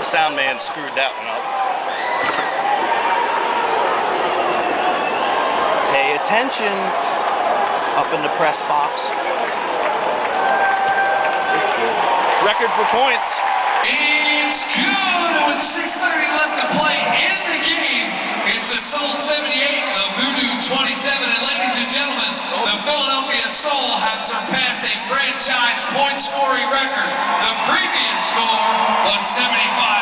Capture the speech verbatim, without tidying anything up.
sound man screwed that one up. Pay attention up in the press box. It's good. Record for points. It's good with six thirty left to play in the game. It's the Soul seventy-eight, the Voodoo twenty-seven, and ladies and gentlemen, the Philadelphia Soul have surpassed a franchise point scoring record. The previous score was seventy-five.